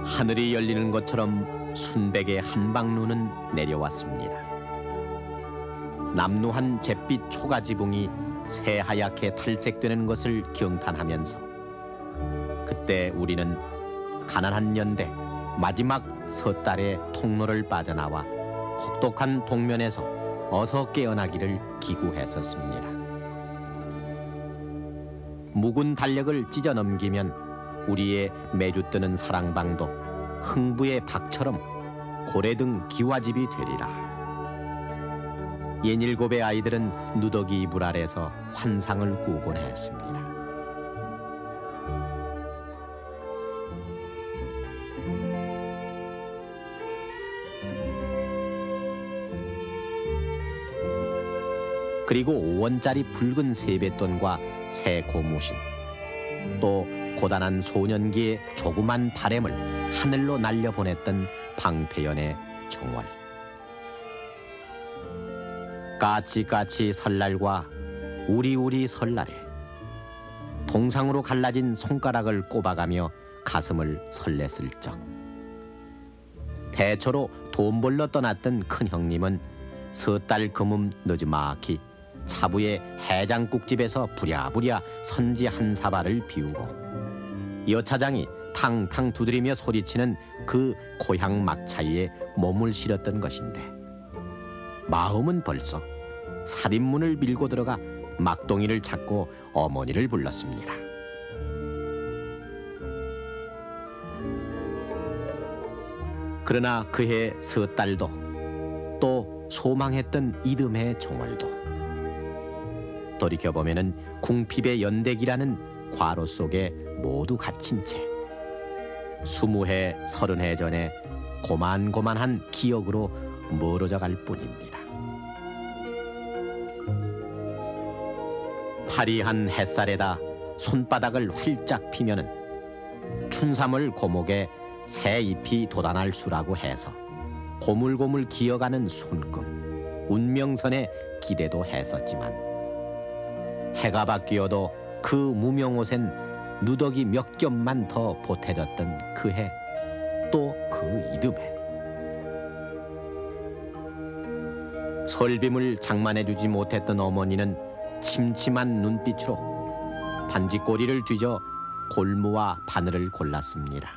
하늘이 열리는 것처럼 순백의 한방눈은 내려왔습니다. 남루한 잿빛 초가지붕이 새하얗게 탈색되는 것을 경탄하면서 그때 우리는 가난한 연대 마지막 섣달의 통로를 빠져나와 혹독한 동면에서 어서 깨어나기를 기구했었습니다. 묵은 달력을 찢어 넘기면 우리의 매주 뜨는 사랑방도 흥부의 박처럼 고래등 기와집이 되리라. 옛일곱의 아이들은 누더기 이불 아래서 환상을 꾸곤 했습니다. 그리고 5원짜리 붉은 세뱃돈과 새 고무신, 또 고단한 소년기의 조그만 바램을 하늘로 날려보냈던 방패연의 정월. 까치까치 설날과 우리우리 설날에 동상으로 갈라진 손가락을 꼽아가며 가슴을 설렜을 적, 대초로 돈 벌러 떠났던 큰형님은 섣달 금음 느지막이 차부의 해장국집에서 부랴부랴 선지 한 사발을 비우고 여차장이 탕탕 두드리며 소리치는 그 고향 막차에 몸을 실었던 것인데, 마음은 벌써 살인문을 밀고 들어가 막동이를 찾고 어머니를 불렀습니다. 그러나 그해 섣달도 또 소망했던 이듬해 정월도 돌이켜보면은 궁핍의 연대기라는 괄호 속에 모두 갇힌 채 20해, 30해 전에 고만고만한 기억으로 멀어져 갈 뿐입니다. 파리한 햇살에다 손바닥을 활짝 피면은 춘삼월 고목에 새 잎이 돋아날 수라고 해서 고물고물 기어가는 손금, 운명선에 기대도 했었지만 해가 바뀌어도 그 무명옷엔 누더기 몇 겹만 더 보태졌던 그 해, 또 그 이듬해 설빔을 장만해주지 못했던 어머니는 침침한 눈빛으로 반지꼬리를 뒤져 골무와 바늘을 골랐습니다.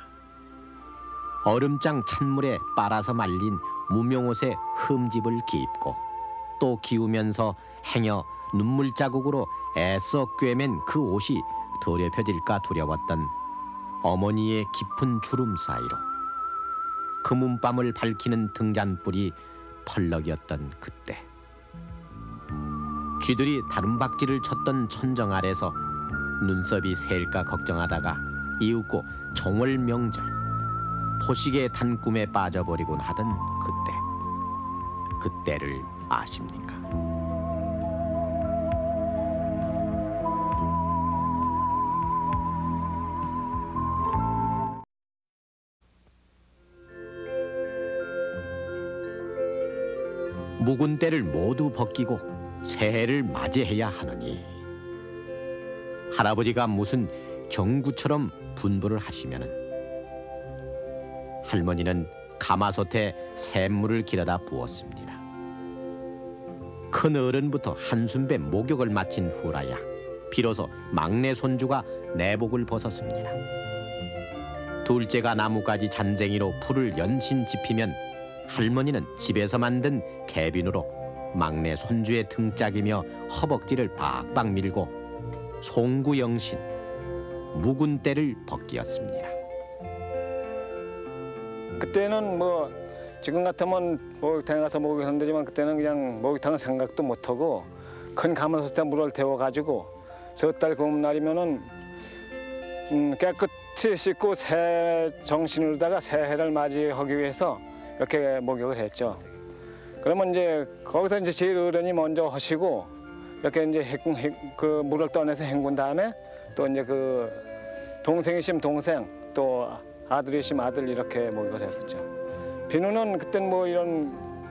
얼음장 찬물에 빨아서 말린 무명옷에 흠집을 기입고 또 기우면서 행여 눈물 자국으로 애써 꿰맨 그 옷이 더럽혀질까 두려웠던 어머니의 깊은 주름 사이로 금은밤을 밝히는 등잔불이 펄럭였던 그때, 쥐들이 다름박질을 쳤던 천정 아래서 눈썹이 새일까 걱정하다가 이윽고 정월 명절 포식의 단꿈에 빠져버리곤 하던 그때를 아십니까? 묵은 때를 모두 벗기고 새해를 맞이해야 하느니 할아버지가 무슨 경구처럼 분부를 하시면은 할머니는 가마솥에 샘물을 길어다 부었습니다. 큰 어른부터 한숨배 목욕을 마친 후라야 비로소 막내 손주가 내복을 벗었습니다. 둘째가 나뭇가지 잔쟁이로 불을 연신 지피면 할머니는 집에서 만든 개빈으로 막내 손주의 등짝이며 허벅지를 박박 밀고 송구영신 묵은 때를 벗기었습니다. 그때는 뭐 지금 같으면 목욕탕에 가서 목욕하면 되지만 그때는 그냥 목욕탕은 생각도 못하고 큰 가마솥에 물을 데워가지고 섣달 금음날이면은 깨끗이 씻고 새 정신으로다가 새해를 맞이하기 위해서 이렇게 목욕을 했죠. 그러면 이제 거기서 이제 제일 어른이 먼저 하시고 이렇게 이제 그 물을 떠내서 헹군 다음에 또 이제 그 동생이시면 동생 또 아들이시면 아들 이렇게 목욕을 했었죠. 비누는 그땐 뭐 이런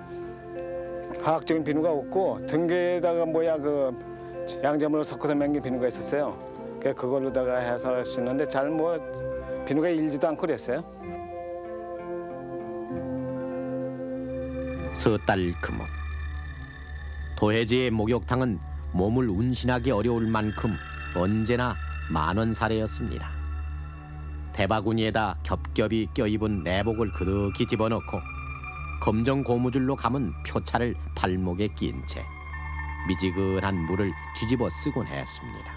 화학적인 비누가 없고 등개에다가 뭐야 그 양잿물을 섞어서 맹긴 비누가 있었어요. 그걸로다가 해서 씻는데 잘 뭐 비누가 일지도 않고 그랬어요. 서달 금음. 도해지의 목욕탕은 몸을 운신하기 어려울 만큼 언제나 만원사례였습니다. 대바구니에다 겹겹이 껴입은 내복을 그득히 집어넣고 검정 고무줄로 감은 표차를 발목에 끼인 채 미지근한 물을 뒤집어 쓰곤 했습니다.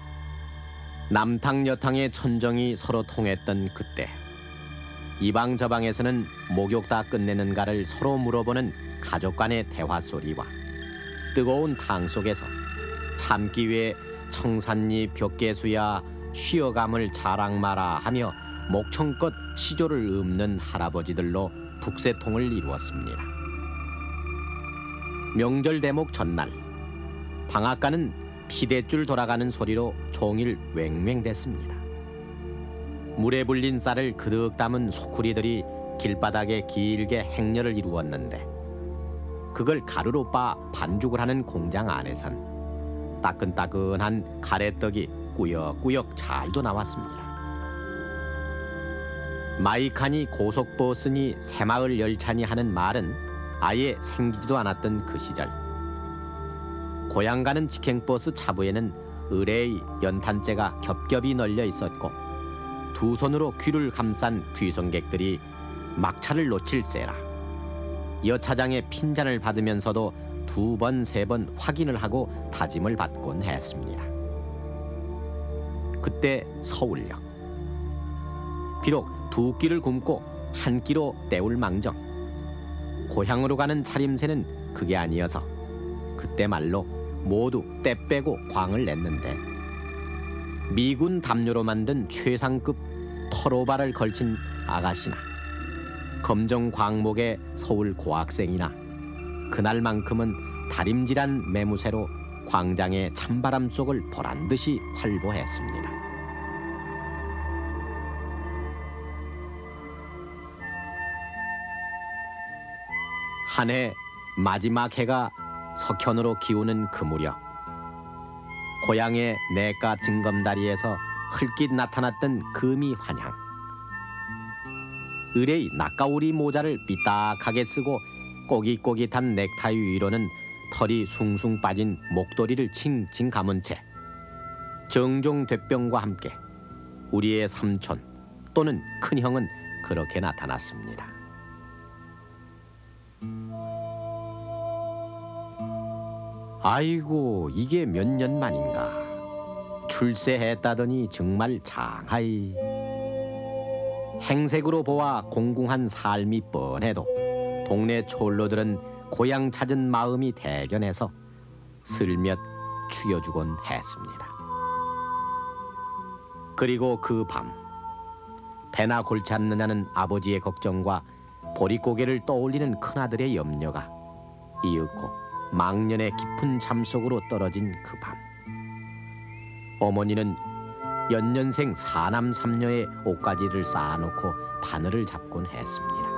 남탕 여탕의 천정이 서로 통했던 그때, 이방 저방에서는 목욕 다 끝내는가를 서로 물어보는 가족 간의 대화 소리와 뜨거운 탕 속에서 참기 위해 청산잎 벽개수야 쉬어감을 자랑 마라 하며 목청껏 시조를 읊는 할아버지들로 북새통을 이루었습니다. 명절 대목 전날, 방앗간은 피대줄 돌아가는 소리로 종일 왱왱댔습니다. 물에 불린 쌀을 그득 담은 소쿠리들이 길바닥에 길게 행렬을 이루었는데, 그걸 가루로 빻아 반죽을 하는 공장 안에선 따끈따끈한 가래떡이 꾸역꾸역 잘도 나왔습니다. 마이카니 고속버스니 새마을 열차니 하는 말은 아예 생기지도 않았던 그 시절, 고향 가는 직행버스 차부에는 의뢰의 연탄재가 겹겹이 널려 있었고, 두 손으로 귀를 감싼 귀성객들이 막차를 놓칠세라 여차장의 핀잔을 받으면서도 두 번, 세 번 확인을 하고 다짐을 받곤 했습니다. 그때 서울역. 비록 두 끼를 굶고 한 끼로 때울 망정, 고향으로 가는 차림새는 그게 아니어서 그때 말로 모두 때 빼고 광을 냈는데, 미군 담요로 만든 최상급 털오바를 걸친 아가씨나 검정 광목의 서울 고학생이나 그날만큼은 다림질한 매무새로 광장의 찬바람 속을 보란듯이 활보했습니다. 한 해 마지막 해가 석현으로 기우는 그 무렵, 고향의 내가 증검다리에서 흘낏 나타났던 금이 환향. 의뢰의 낯가우리 모자를 삐딱하게 쓰고 꼬깃꼬깃한 넥타이 위로는 털이 숭숭 빠진 목도리를 칭칭 감은 채 정종 됐병과 함께 우리의 삼촌 또는 큰형은 그렇게 나타났습니다. 아이고, 이게 몇 년 만인가. 출세했다더니 정말 장하이. 행색으로 보아 공궁한 삶이 뻔해도 동네 촐로들은 고향 찾은 마음이 대견해서 슬며t 추여주곤 했습니다. 그리고 그 밤, 배나 골치 않느냐는 아버지의 걱정과 보릿고개를 떠올리는 큰아들의 염려가 이윽고 망년의 깊은 잠속으로 떨어진 그 밤, 어머니는 연년생 사남 삼녀의 옷가지를 쌓아놓고 바늘을 잡곤 했습니다.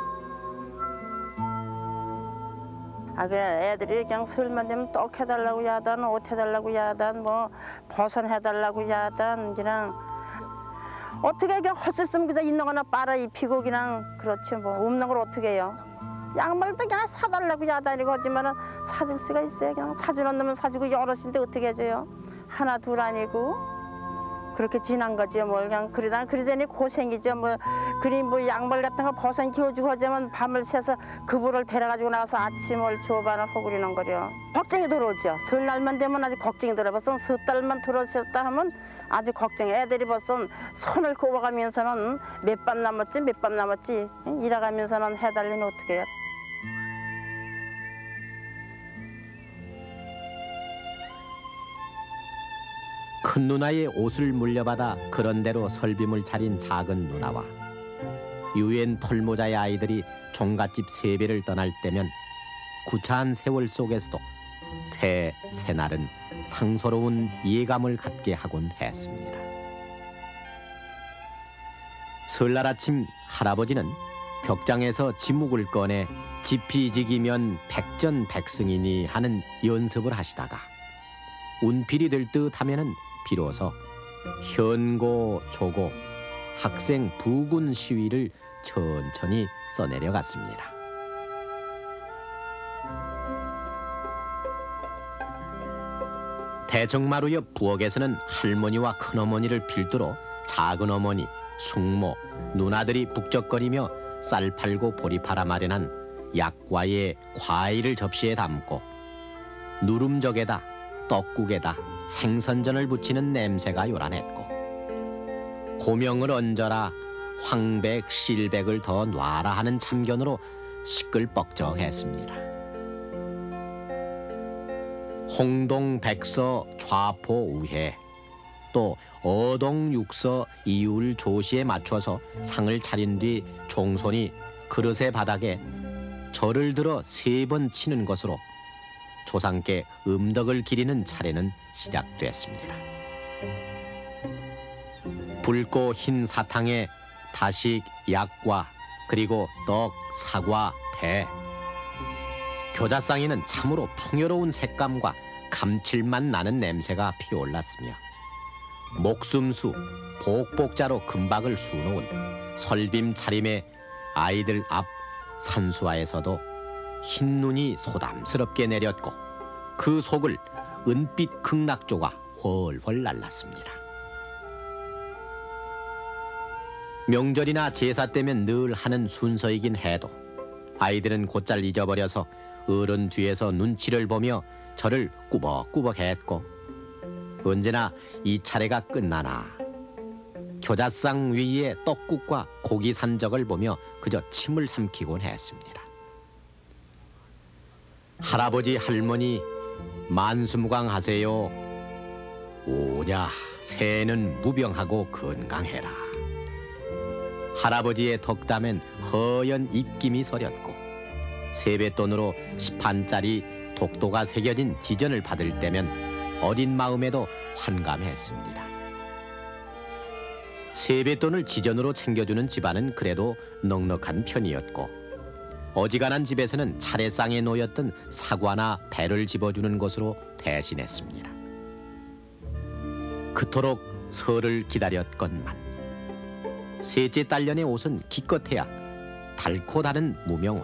그냥 애들이 그냥 설만 되면 떡 해달라고 야단, 옷 해달라고 야단, 뭐 버선 해달라고 야단, 그냥 어떻게 그냥 할 수 있으면 그저 있는 거나 빨아 입히고 그냥 그렇지 뭐 없는 걸 어떻게 해요. 양말도 그냥 사달라고 야단이고 하지만은 사줄 수가 있어요. 그냥 사주는 놈은 사주고 여럿인데 어떻게 해줘요. 하나 둘 아니고 그렇게 지난 거지 뭘 그냥 그러자니 고생이죠. 뭐 그리 뭐 양말 같은 거 버선 키워주고 하자면 밤을 새서 그부를 데려가지고 나와서 아침을 조반을 허구리는 거려. 걱정이 들어오죠. 설날만 되면 아주 걱정이 들어. 벌써 석 달만 들어섰다 하면 아주 걱정해. 애들이 벌써 손을 꼽아가면서는 몇 밤 남았지 일해가면서는 해달리는 어떻게 해요. 큰 누나의 옷을 물려받아 그런대로 설빔을 차린 작은 누나와 유엔 털모자의 아이들이 종갓집 세배를 떠날 때면 구차한 세월 속에서도 새날은 상서로운 예감을 갖게 하곤 했습니다. 설날 아침 할아버지는 벽장에서 지묵을 꺼내 지피지기면 백전백승이니 하는 연습을 하시다가 운필이 될 듯 하면은 비로소 현고, 조고, 학생 부군 시위를 천천히 써내려갔습니다. 대청마루 옆 부엌에서는 할머니와 큰어머니를 필두로 작은 어머니, 숙모, 누나들이 북적거리며 쌀 팔고 보리 팔아 마련한 약과의 과일을 접시에 담고 누름젓에다 떡국에다 생선전을 부치는 냄새가 요란했고 고명을 얹어라 황백, 실백을 더 놔라 하는 참견으로 시끌벅적했습니다. 홍동, 백서, 좌포, 우회 또 어동, 육서, 이율, 조시에 맞춰서 상을 차린 뒤 종손이 그릇의 바닥에 절을 들어 3번 치는 것으로 조상께 음덕을 기리는 차례는 시작됐습니다. 붉고 흰 사탕에 다식, 약과, 그리고 떡, 사과, 배. 교자상에는 참으로 풍요로운 색감과 감칠맛 나는 냄새가 피어올랐으며 목숨수, 복복자로 금박을 수놓은 설빔 차림에 아이들 앞 산수화에서도 흰 눈이 소담스럽게 내렸고 그 속을 은빛 극락조가 훨훨 날랐습니다. 명절이나 제사 때면 늘 하는 순서이긴 해도 아이들은 곧잘 잊어버려서 어른 뒤에서 눈치를 보며 저를 꾸벅꾸벅 했고 언제나 이 차례가 끝나나 교자상 위에 떡국과 고기 산적을 보며 그저 침을 삼키곤 했습니다. 할아버지 할머니 만수무강하세요. 오냐 새해는 무병하고 건강해라. 할아버지의 덕담엔 허연 입김이 서렸고 세뱃돈으로 10판짜리 독도가 새겨진 지전을 받을 때면 어린 마음에도 환감했습니다. 세뱃돈을 지전으로 챙겨주는 집안은 그래도 넉넉한 편이었고 어지간한 집에서는 차례상에 놓였던 사과나 배를 집어주는 것으로 대신했습니다. 그토록 설을 기다렸건만 셋째 딸년의 옷은 기껏해야 닳고 다른 무명옷.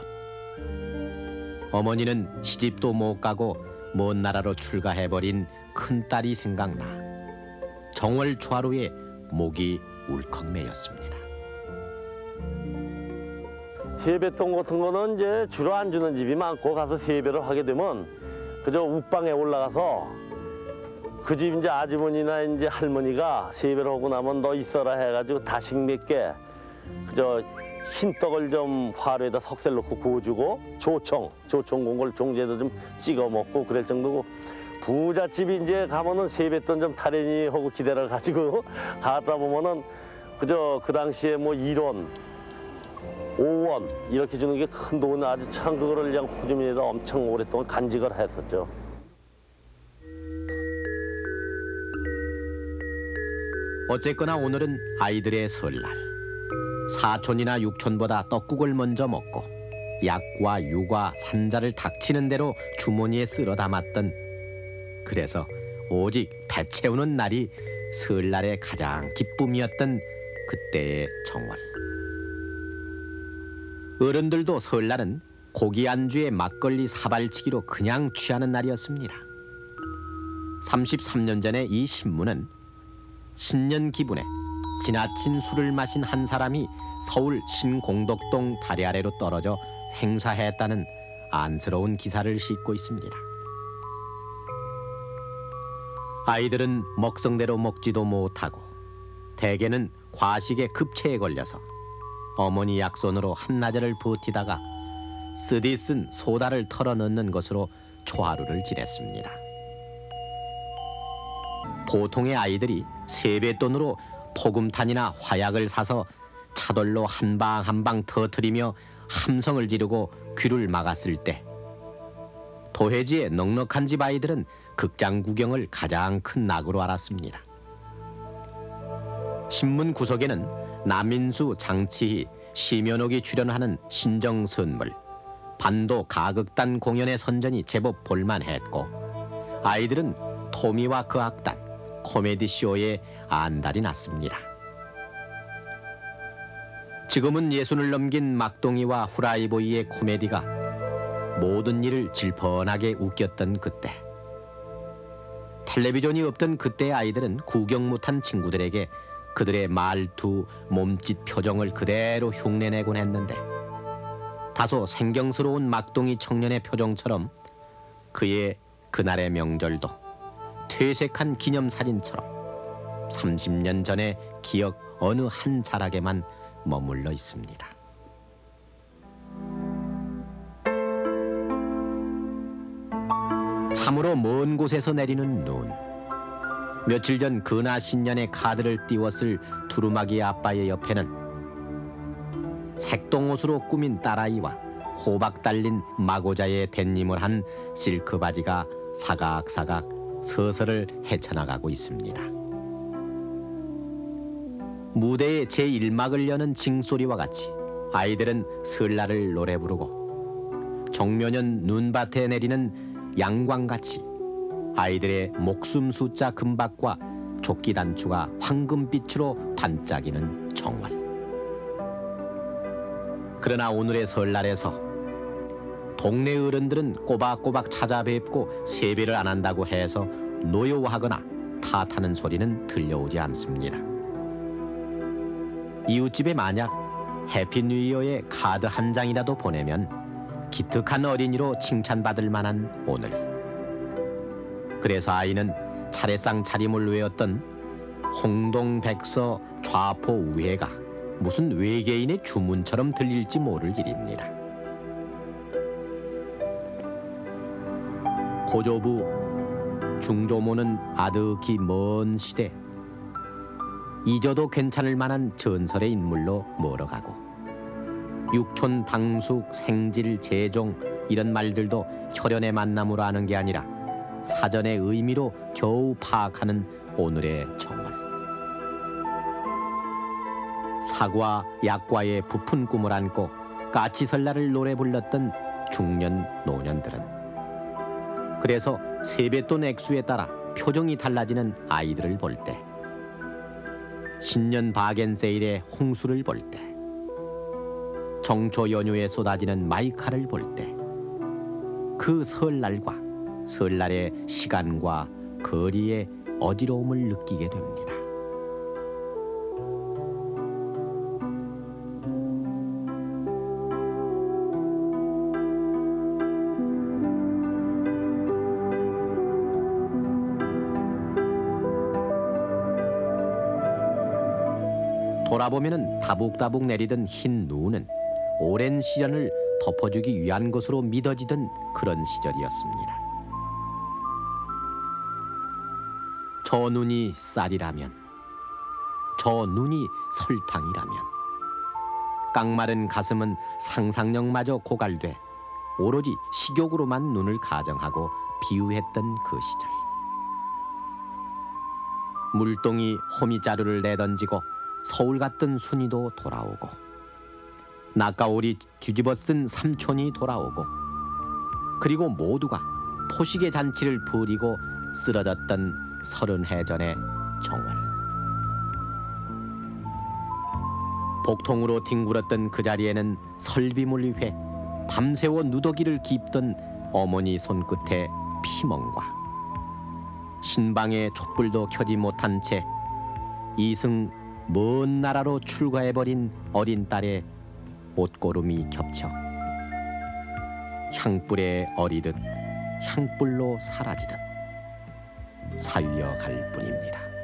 어머니는 시집도 못 가고 먼 나라로 출가해버린 큰딸이 생각나 정월 초하루에 목이 울컥 메였습니다. 세뱃돈 같은 거는 이제 주로 안 주는 집이 많고 가서 세배를 하게 되면 그저 욱방에 올라가서 그 집 이제 아주머니나 이제 할머니가 세배를 하고 나면 너 있어라 해가지고 다식 몇 개 그저 흰떡을 좀 화로에다 석쇠 넣고 구워주고 조청 공걸 종지에다 좀 찍어 먹고 그럴 정도고 부잣집이 이제 가면은 세뱃돈 좀 타려니 하고 기대를 가지고 가다 보면은 그저 그 당시에 뭐 1원 5원 이렇게 주는 게 큰 돈 아주 참 그거를 그냥 호주민에다 엄청 오랫동안 간직을 했었죠. 어쨌거나 오늘은 아이들의 설날. 사촌이나 육촌보다 떡국을 먼저 먹고 약과 유과 산자를 닥치는 대로 주머니에 쓸어 담았던 그래서 오직 배 채우는 날이 설날의 가장 기쁨이었던 그때의 정월. 어른들도 설날은 고기 안주에 막걸리 사발치기로 그냥 취하는 날이었습니다. 33년 전에 이 신문은 신년 기분에 지나친 술을 마신 한 사람이 서울 신공덕동 다리 아래로 떨어져 횡사했다는 안쓰러운 기사를 싣고 있습니다. 아이들은 먹성대로 먹지도 못하고 대개는 과식의 급체에 걸려서 어머니 약손으로 한나절을 버티다가 쓰디쓴 소다를 털어넣는 것으로 초하루를 지냈습니다. 보통의 아이들이 세뱃돈으로 포금탄이나 화약을 사서 차돌로 한 방 한 방 터뜨리며 함성을 지르고 귀를 막았을 때 도해지의 넉넉한 집 아이들은 극장 구경을 가장 큰 낙으로 알았습니다. 신문 구석에는 남인수, 장치희, 심연옥이 출연하는 신정선물, 반도 가극단 공연의 선전이 제법 볼만했고 아이들은 토미와 그 악단, 코미디 쇼에 안달이 났습니다. 지금은 예순을 넘긴 막동이와 후라이보이의 코미디가 모든 일을 질펀하게 웃겼던 그때 텔레비전이 없던 그때의 아이들은 구경 못한 친구들에게 그들의 말투, 몸짓, 표정을 그대로 흉내내곤 했는데 다소 생경스러운 막둥이 청년의 표정처럼 그의 그날의 명절도 퇴색한 기념사진처럼 30년 전의 기억 어느 한 자락에만 머물러 있습니다. 참으로 먼 곳에서 내리는 눈. 며칠 전 근하 신년의 카드를 띄웠을 두루마기 아빠의 옆에는 색동옷으로 꾸민 딸아이와 호박 달린 마고자의 댄님을 한 실크 바지가 사각사각 서서를 헤쳐나가고 있습니다. 무대의 제1막을 여는 징소리와 같이 아이들은 설날을 노래 부르고 정묘년 눈밭에 내리는 양광같이 아이들의 목숨 숫자 금박과 조끼 단추가 황금빛으로 반짝이는 정월. 그러나 오늘의 설날에서 동네 어른들은 꼬박꼬박 찾아뵙고 세배를 안 한다고 해서 노여워하거나 탓하는 소리는 들려오지 않습니다. 이웃집에 만약 해피 뉴 이어의 카드 한 장이라도 보내면 기특한 어린이로 칭찬받을 만한 오늘. 그래서 아이는 차례상 차림을 외웠던 홍동백서 좌포 우회가 무슨 외계인의 주문처럼 들릴지 모를 일입니다. 고조부 중조모는 아득히 먼 시대 잊어도 괜찮을 만한 전설의 인물로 멀어가고 육촌, 당숙, 생질, 재종 이런 말들도 혈연의 만남으로 아는 게 아니라 사전의 의미로 겨우 파악하는 오늘의 정월. 사과, 약과의 부푼 꿈을 안고 까치설날을 노래 불렀던 중년 노년들은 그래서 세뱃돈 액수에 따라 표정이 달라지는 아이들을 볼 때, 신년 바겐세일의 홍수를 볼 때, 정초 연휴에 쏟아지는 마이카를 볼 때, 그 설날과 설날의 시간과 거리의 어지러움을 느끼게 됩니다. 돌아보면은 다북다북 내리던 흰 눈은 오랜 시련을 덮어주기 위한 것으로 믿어지던 그런 시절이었습니다. 저 눈이 쌀이라면, 저 눈이 설탕이라면, 깡마른 가슴은 상상력마저 고갈돼 오로지 식욕으로만 눈을 가정하고 비유했던 그 시절. 물동이 호미자루를 내던지고 서울 갔던 순이도 돌아오고 낙가오리 뒤집어 쓴 삼촌이 돌아오고 그리고 모두가 포식의 잔치를 벌이고 쓰러졌던 30해 전의 정월. 복통으로 뒹굴었던 그 자리에는 설비물 위에 밤새워 누더기를 깁던 어머니 손끝에 피멍과 신방에 촛불도 켜지 못한 채 이승 먼 나라로 출가해버린 어린 딸의 옷고름이 겹쳐 향불에 어리듯 향불로 사라지듯 사위어 갈 뿐입니다.